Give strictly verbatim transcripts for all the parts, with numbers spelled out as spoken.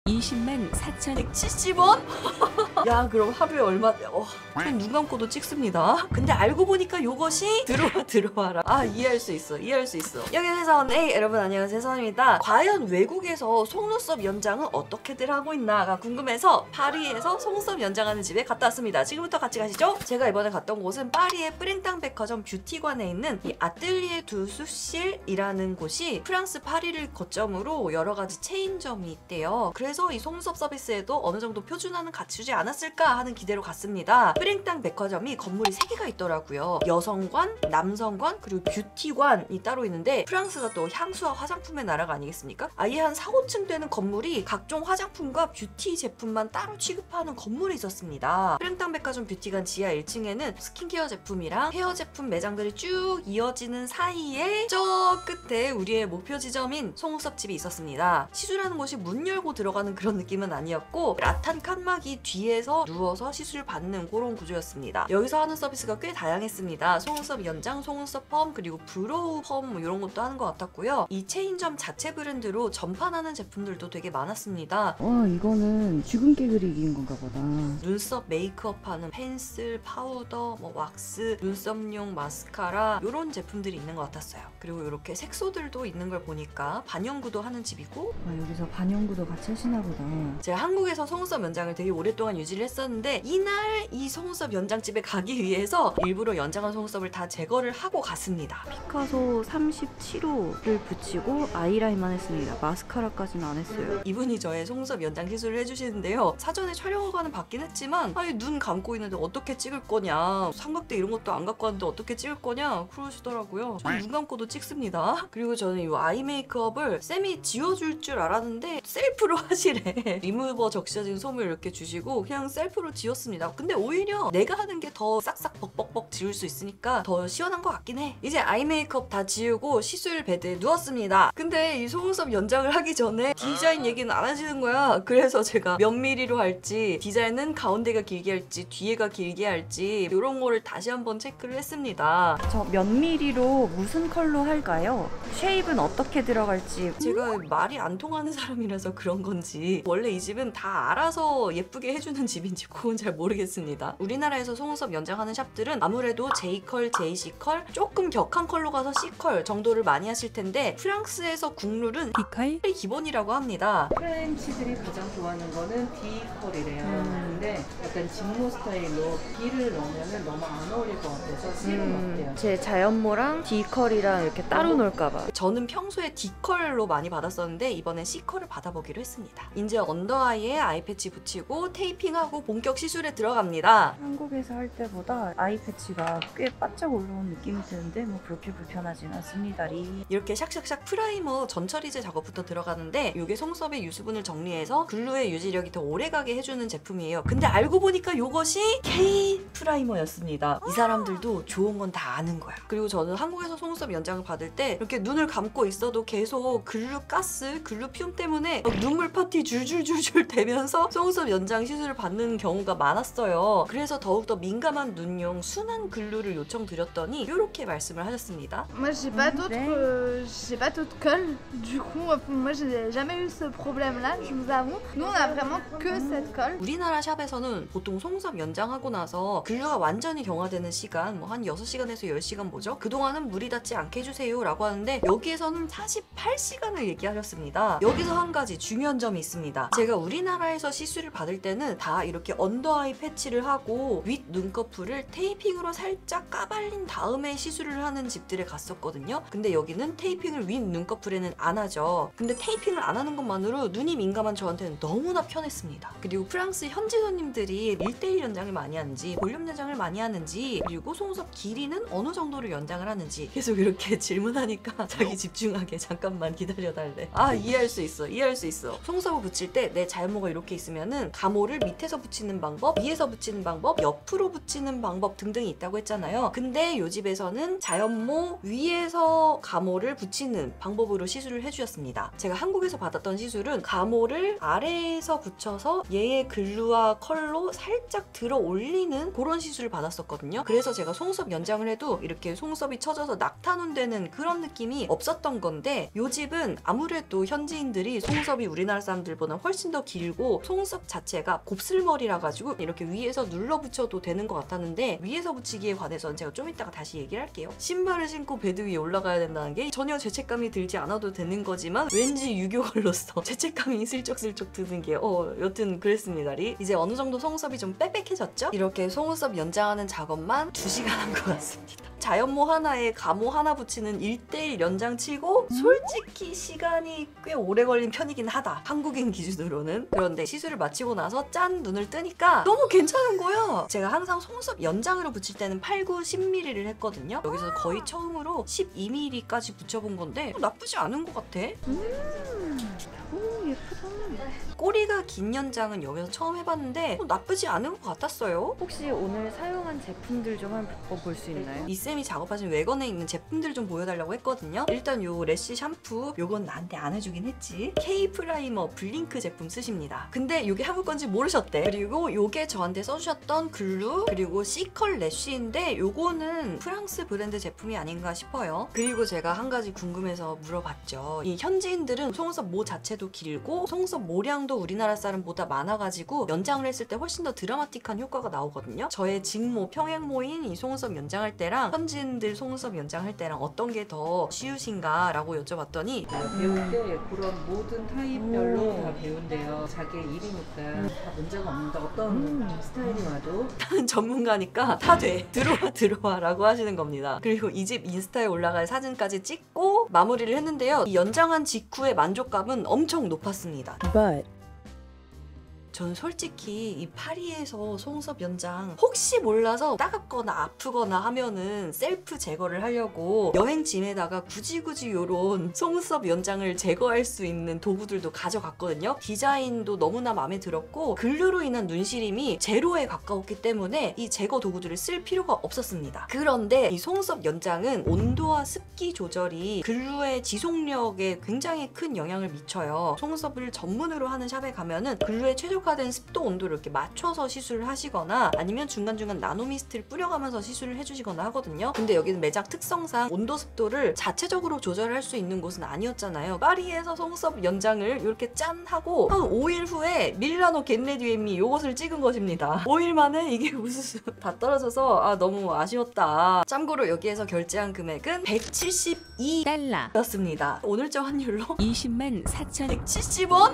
이십만 사천백칠십 원? 야, 그럼 하루에 얼마? 어, 그냥 눈 감고도 찍습니다. 근데 알고 보니까 이것이 들어와 들어와라. 아, 이해할 수 있어. 이해할 수 있어. 여기는 해선 A. 여러분 안녕하세요, 해선입니다. 과연 외국에서 속눈썹 연장은 어떻게들 하고 있나가 궁금해서 파리에서 속눈썹 연장하는 집에 갔다 왔습니다. 지금부터 같이 가시죠. 제가 이번에 갔던 곳은 파리의 프랭땅 백화점 뷰티관에 있는 이 아뜰리에 두 수실이라는 곳이 프랑스 파리를 거점으로 여러 가지 체인점이 있대요. 그래서 이 속눈썹 서비스에도 어느 정도 표준화는 갖추지 않았을까 하는 기대로 갔습니다. 프랭땅 백화점이 건물이 세 개가 있더라고요. 여성관, 남성관, 그리고 뷰티관이 따로 있는데 프랑스가 또 향수와 화장품의 나라가 아니겠습니까? 아예 한 사, 오 층 되는 건물이 각종 화장품과 뷰티 제품만 따로 취급하는 건물이 있었습니다. 프랭땅 백화점 뷰티관 지하 일 층에는 스킨케어 제품이랑 헤어 제품 매장들이 쭉 이어지는 사이에 저 끝에 우리의 목표 지점인 속눈썹 집이 있었습니다. 시술하는 곳이 문 열고 들어가는 그런 느낌은 아니었고 라탄 칸막이 뒤에서 누워서 시술 받는 그런 구조였습니다. 여기서 하는 서비스가 꽤 다양했습니다. 속눈썹 연장, 속눈썹 펌, 그리고 브로우 펌 뭐 이런 것도 하는 것 같았고요. 이 체인점 자체 브랜드로 전판하는 제품들도 되게 많았습니다. 와, 이거는 주근깨 그리기인 건가 보다. 눈썹 메이크업하는 펜슬, 파우더, 뭐 왁스, 눈썹용 마스카라 이런 제품들이 있는 것 같았어요. 그리고 이렇게 색소들도 있는 걸 보니까 반영구도 하는 집이고 아, 여기서 반영구도 같이 하시나 보다. 제가 한국에서 속눈썹 연장을 되게 오랫동안 유지를 했었는데 이날 이 속눈썹 연장집에 가기 위해서 일부러 연장한 속눈썹을 다 제거를 하고 갔습니다. 피카소 삼십칠 호를 붙이고 아이라인만 했습니다. 마스카라까지는 안 했어요. 이분이 저의 속눈썹 연장 시술을 해주시는데요. 사전에 촬영허가는 받긴 했지만 아니 눈 감고 있는데 어떻게 찍을 거냐, 삼각대 이런 것도 안 갖고 왔는데 어떻게 찍을 거냐 그러시더라고요. 저는 눈 감고도 찍습니다. 그리고 저는 이 아이 메이크업을 쌤이 지워줄 줄 알았는데 셀프로 하시래. 리무버 적셔진 솜을 이렇게 주시고 그냥 셀프로 지웠습니다. 근데 오히려 내가 하는 게 더 싹싹 벅벅벅 지울 수 있으니까 더 시원한 것 같긴 해. 이제 아이 메이크업 다 지우고 시술 베드에 누웠습니다. 근데 이 속눈썹 연장을 하기 전에 디자인 얘기는 안 하시는 거야. 그래서 제가 몇 미리로 할지, 디자인은 가운데가 길게 할지 뒤에가 길게 할지 이런 거를 다시 한번 체크를 했습니다. 저 몇 미리로 무슨 컬러 할까요? 쉐입은 어떻게 들어갈지. 제가 말이 안 통하는 사람이라서 그런 건지 원래 이 집은 다 알아서 예쁘게 해주는 집인지 그건 잘 모르겠습니다. 우리나라에서 속눈썹 연장하는 샵들은 아무래도 J컬, 제이씨컬, 조금 격한 컬로 가서 C컬 정도를 많이 하실 텐데 프랑스에서 국룰은 B컬? 기본이라고 합니다. 프렌치들이 가장 좋아하는 거는 D컬이래요. 음. 근데 약간 직모 스타일로 D를 넣으면 너무 안 어울릴 것 같아서 C로 넣대요. 제 자연모랑 D컬이랑 이렇게 따로 놀까봐. 저는 평소에 D컬로 많이 받았었는데 이번엔 C컬을 받아보기로 했습니다. 이제 언더아이에 아이패치 붙이고 테이핑하고 본격 시술에 들어갑니다. 한국에서 할 때보다 아이 패치가 꽤 바짝 올라온 느낌이 드는데 뭐 그렇게 불편하진 않습니다리. 이렇게 샥샥샥 프라이머 전처리제 작업부터 들어가는데 이게 속눈썹의 유수분을 정리해서 글루의 유지력이 더 오래가게 해주는 제품이에요. 근데 알고 보니까 이것이 K 프라이머였습니다. 이 사람들도 좋은 건 다 아는 거야. 그리고 저는 한국에서 속눈썹 연장을 받을 때 이렇게 눈을 감고 있어도 계속 글루 가스, 글루 피움 때문에 막 눈물 파티 줄줄줄줄 대면서 속눈썹 연장 시술을 받는 경우가 많았어요. 그래서 더욱더 민감한 눈용 순한 글루를 요청드렸더니 이렇게 말씀을 하셨습니다. Moi j'ai pas Mmh, d'autres ouais. euh, j'ai pas d'autres colle. Du coup euh, moi j'ai jamais eu ce problème là, je vous avoue. Nous on a vraiment que cette colle. 우리나라 샵에서는 보통 속눈썹 연장하고 나서 글루가 완전히 경화되는 시간 뭐 한 여섯 시간에서 열 시간 뭐죠? 그동안은 물이 닿지 않게 해주세요 라고 하는데 여기에서는 사십팔 시간을 얘기하셨습니다. 여기서 한 가지 중요한 점이 있습니다. 제가 우리나라에서 시술을 받을 때는 다 이렇게 언더아이 패치를 하고 윗 눈꺼풀을 테이핑으로 살짝 까발린 다음에 시술을 하는 집들에 갔었거든요. 근데 여기는 테이핑을 윗 눈꺼풀에는 안 하죠. 근데 테이핑을 안 하는 것만으로 눈이 민감한 저한테는 너무나 편했습니다. 그리고 프랑스 현지 손님들이 일 대일 연장을 많이 하는지 볼륨 연장을 많이 하는지 그리고 속눈썹 길이는 어느 정도로 연장을 하는지 계속 이렇게 질문하니까 자기 집중하게 잠깐만 기다려달래. 아, 이해할 수 있어 이해할 수 있어. 속눈썹을 붙일 때 내 자연모가 이렇게 있으면은 가모를 밑에서 붙이는 방법, 위에서 붙이는 방법, 옆으로 붙이는 방법 등등이 있다고 했잖아요. 근데 요 집에서는 자연모 위에서 가모를 붙이는 방법으로 시술을 해주셨습니다. 제가 한국에서 받았던 시술은 가모를 아래에서 붙여서 얘의 글루와 컬로 살짝 들어 올리는 그런 시술을 받았었거든요. 그래서 제가 속눈썹 연장을 해도 이렇게 속눈썹이 처져서 낙타눈 되는 그런 느낌이 없었던 건데 요 집은 아무래도 현지인들이 속눈썹이 우리나라 사람 사람들보다 훨씬 더 길고 속눈썹 자체가 곱슬머리라 가지고 이렇게 위에서 눌러붙여도 되는 것 같았는데 위에서 붙이기에 관해서는 제가 좀 이따가 다시 얘기를 할게요. 신발을 신고 베드 위에 올라가야 된다는 게 전혀 죄책감이 들지 않아도 되는 거지만 왠지 유교걸로서 죄책감이 슬쩍슬쩍 드는 게 어 여튼 그랬습니다리. 이제 어느 정도 속눈썹이 좀 빽빽해졌죠? 이렇게 속눈썹 연장하는 작업만 두 시간 한 것 같습니다. 자연모 하나에 가모 하나 붙이는 일 대일 연장 치고 솔직히 시간이 꽤 오래 걸린 편이긴 하다, 한국인 기준으로는. 그런데 시술을 마치고 나서 짠 눈을 뜨니까 너무 괜찮은 거야. 제가 항상 속눈썹 연장으로 붙일 때는 팔, 구, 십 밀리미터를 했거든요. 여기서 거의 처음으로 십이 밀리미터까지 붙여본 건데 나쁘지 않은 것 같아. 음, 오 예쁘다. 꼬리가 긴 연장은 여기서 처음 해봤는데 어, 나쁘지 않은 것 같았어요. 혹시 오늘 사용한 제품들 좀 한번 볼 수 있나요? 이 쌤이 작업하신 외건에 있는 제품들 좀 보여달라고 했거든요. 일단 요 래쉬 샴푸, 요건 나한테 안 해주긴 했지. K 프라이머 블링크 제품 쓰십니다. 근데 요게 한국 건지 모르셨대. 그리고 요게 저한테 써주셨던 글루, 그리고 C컬 래쉬인데 요거는 프랑스 브랜드 제품이 아닌가 싶어요. 그리고 제가 한 가지 궁금해서 물어봤죠. 이 현지인들은 속눈썹 모 자체도 길고 속눈썹 모량도 우리나라 사람보다 많아가지고 연장을 했을 때 훨씬 더 드라마틱한 효과가 나오거든요. 저의 직모, 평행모인 이 속눈썹 연장할 때랑 현지인들 속눈썹 연장할 때랑 어떤 게 더 쉬우신가 라고 여쭤봤더니 배울 때 그런 모든 타입별로 오. 다 배운대요. 자기의 일이니까 다 문제가 없는데 어떤 음. 스타일이 와도 전문가니까 다 돼. 들어와 들어와 라고 하시는 겁니다. 그리고 이 집 인스타에 올라갈 사진까지 찍고 마무리를 했는데요. 이 연장한 직후의 만족감은 엄청 높았습니다. But 저는 솔직히 이 파리에서 속눈썹 연장 혹시 몰라서 따갑거나 아프거나 하면은 셀프 제거를 하려고 여행짐에다가 굳이 굳이 요런 속눈썹 연장을 제거할 수 있는 도구들도 가져갔거든요. 디자인도 너무나 마음에 들었고 글루로 인한 눈시림이 제로에 가까웠기 때문에 이 제거 도구들을 쓸 필요가 없었습니다. 그런데 이 속눈썹 연장은 온도와 습기 조절이 글루의 지속력에 굉장히 큰 영향을 미쳐요. 속눈썹을 전문으로 하는 샵에 가면은 글루의 최저 된 습도 온도를 이렇게 맞춰서 시술을 하시거나 아니면 중간중간 나노미스트를 뿌려가면서 시술을 해주시거나 하거든요. 근데 여기는 매장 특성상 온도 습도를 자체적으로 조절할 수 있는 곳은 아니었잖아요. 파리에서 속눈썹 연장을 이렇게 짠 하고 한 오 일 후에 밀라노 겟레디엠미 요것을 찍은 것입니다. 오 일 만에 이게 우수수 다 떨어져서 아 너무 아쉬웠다. 참고로 여기에서 결제한 금액은 백칠십이 달러였습니다. 오늘적 환율로 이십만 사천 백칠십 원?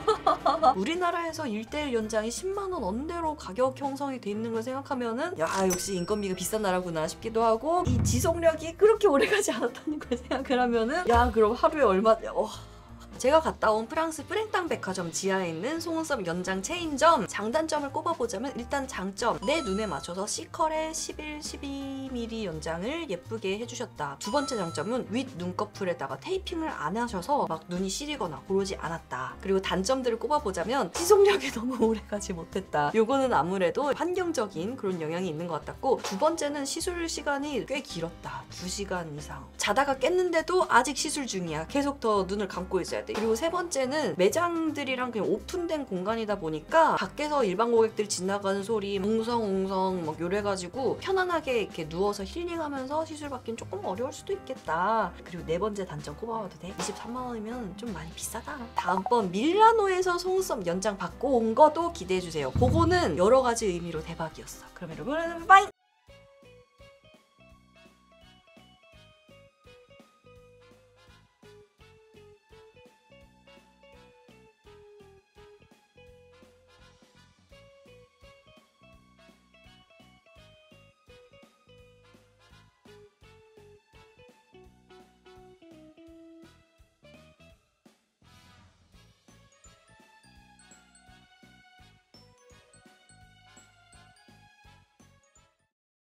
우리나라에서 일 대일 연장이 십만 원 언대로 가격 형성이 돼 있는 걸 생각하면은 야 역시 인건비가 비싼 나라구나 싶기도 하고 이 지속력이 그렇게 오래가지 않았다는 걸 생각을 하면은 야 그럼 하루에 얼마 어. 제가 갔다 온 프랑스 프랭땅 백화점 지하에 있는 속눈썹 연장 체인점 장단점을 꼽아보자면 일단 장점, 내 눈에 맞춰서 C컬의 십일, 십이 밀리미터 연장을 예쁘게 해주셨다. 두 번째 장점은 윗 눈꺼풀에다가 테이핑을 안 하셔서 막 눈이 시리거나 그러지 않았다. 그리고 단점들을 꼽아보자면 지속력이 너무 오래가지 못했다. 요거는 아무래도 환경적인 그런 영향이 있는 것 같았고, 두 번째는 시술 시간이 꽤 길었다. 두 시간 이상 자다가 깼는데도 아직 시술 중이야. 계속 더 눈을 감고 있어야 돼. 그리고 세 번째는 매장들이랑 그냥 오픈된 공간이다 보니까 밖에서 일반 고객들 지나가는 소리 웅성웅성 막 요래가지고 편안하게 이렇게 누워서 힐링하면서 시술 받긴 조금 어려울 수도 있겠다. 그리고 네 번째 단점 꼽아봐도 돼? 이십삼만 원이면 좀 많이 비싸다. 다음번 밀라노에서 속눈썹 연장 받고 온 거도 기대해주세요. 그거는 여러 가지 의미로 대박이었어. 그럼 여러분 빠이!